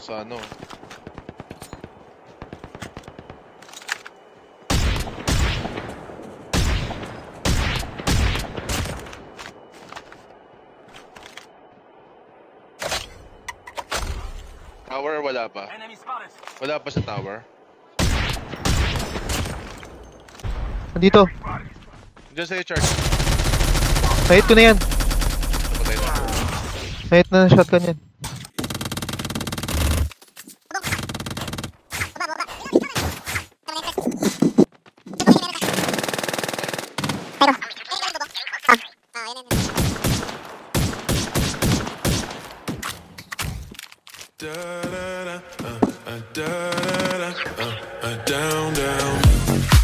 sa ano. Tower, wala pa. Wala pa sa tower. Nandito. Diyan sa'yo, Charge. Nahit ko na yan. Patay na. Nahit na ng shotgun yan. Down, down.